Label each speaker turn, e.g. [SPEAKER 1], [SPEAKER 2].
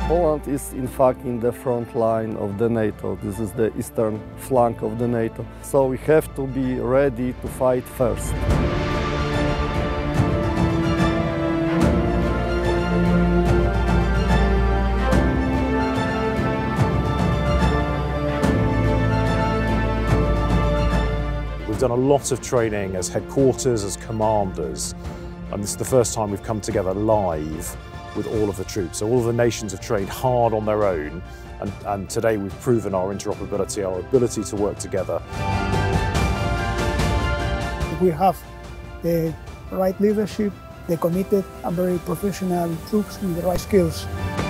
[SPEAKER 1] Poland is in fact in the front line of the NATO. This is the eastern flank of the NATO. So we have to be ready to fight first.
[SPEAKER 2] We've done a lot of training as headquarters, as commanders, and this is the first time we've come together live with all of the troops. So all of the nations have trained hard on their own, and today we've proven our interoperability, our ability to work together.
[SPEAKER 3] We have the right leadership, the committed and very professional troops with the right skills.